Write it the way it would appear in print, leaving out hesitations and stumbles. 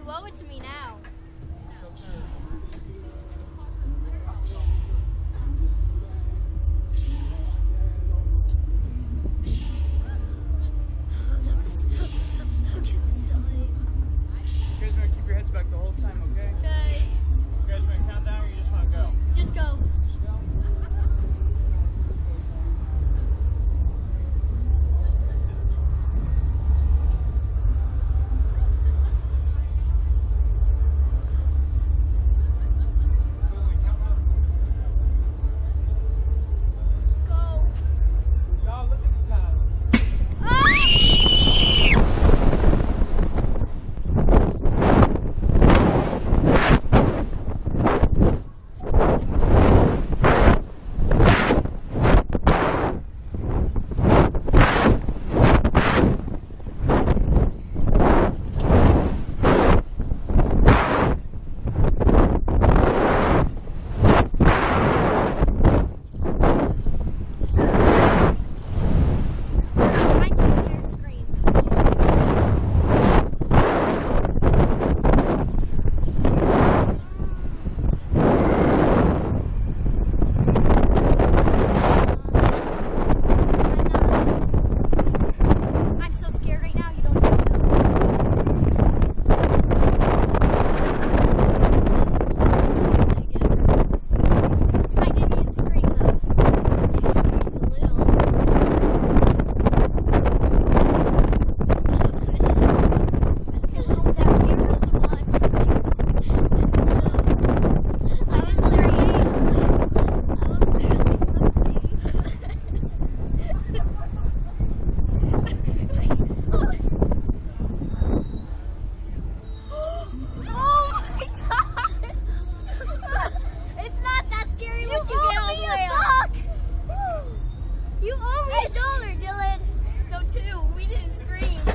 You owe it to me now. You guys want to keep your heads back the whole time, okay? Okay. You guys want to count down or you just want to go? Just go. Just go. Just go. Y'all, look at the time. I'm too scared to scream. I'm so scared right now, you don't even know. I didn't even scream though. You screamed a little. You owe me $1, Dylan. No, 2. We didn't scream.